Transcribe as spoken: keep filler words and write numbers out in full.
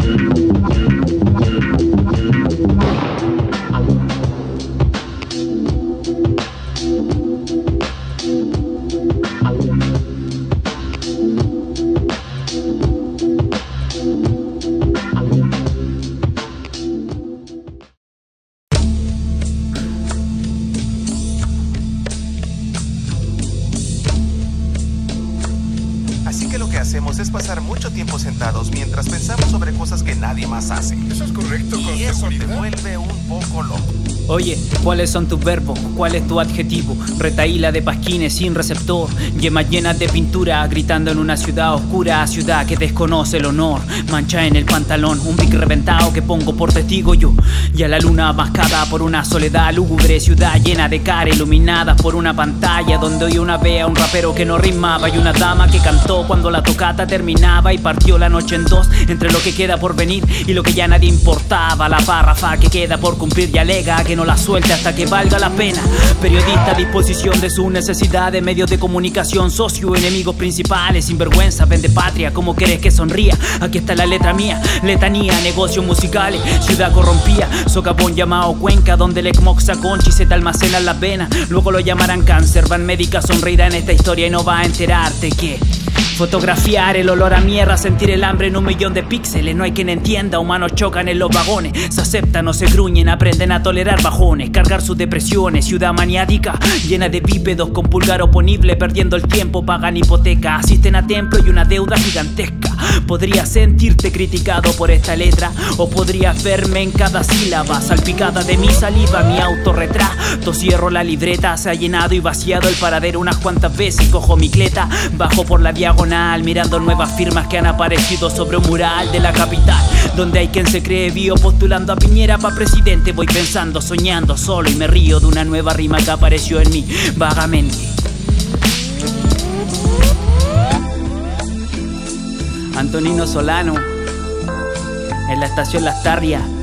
Así que lo que hacemos es pasar mucho tiempo sentados mientras pensamos sobre cosas que nadie más hace. ¿Eso es correcto con Y eso seguridad? te vuelve un poco loco. Oye, ¿cuáles son tus verbos? ¿Cuál es tu adjetivo? Retaíla de pasquines sin receptor, yemas llenas de pintura, gritando en una ciudad oscura, ciudad que desconoce el honor, mancha en el pantalón, un pic reventado que pongo por testigo yo, y a la luna mascada por una soledad lúgubre, ciudad llena de cara iluminadas por una pantalla donde hoy una vez a un rapero que no rimaba y una dama que cantó cuando la tocata terminaba y partió la noche en dos entre lo que queda por venir y lo que ya nadie importaba, la párrafa que queda por cumplir y alega que no la suelte hasta que valga la pena. Periodista a disposición de su necesidad de medios de comunicación, socio, enemigos principales, sinvergüenza, vende patria, ¿cómo querés que sonría? Aquí está la letra mía, letanía, negocios musicales, ciudad corrompía, socavón llamado Cuenca, donde el ECMOC concha y se te almacenan las venas, luego lo llamarán cáncer, van médica sonreída en esta historia y no va a enterarte que fotografiar el olor a mierda, sentir el hambre en un millón de píxeles. No hay quien entienda, humanos chocan en los vagones, se aceptan, no se gruñen, aprenden a tolerar bajones, cargar sus depresiones. Ciudad maniática, llena de bípedos con pulgar oponible, perdiendo el tiempo, pagan hipoteca, asisten a templo y una deuda gigantesca. Podrías sentirte criticado por esta letra, o podrías verme en cada sílaba salpicada de mi saliva, mi autorretrato. Cierro la libreta, se ha llenado y vaciado el paradero unas cuantas veces. Cojo mi cleta, bajo por la diagonal, mirando nuevas firmas que han aparecido sobre un mural de la capital, donde hay quien se cree vivo postulando a Piñera pa' presidente. Voy pensando, soñando solo y me río de una nueva rima que apareció en mí vagamente. Antonino Solano, en la estación Las Tarrias.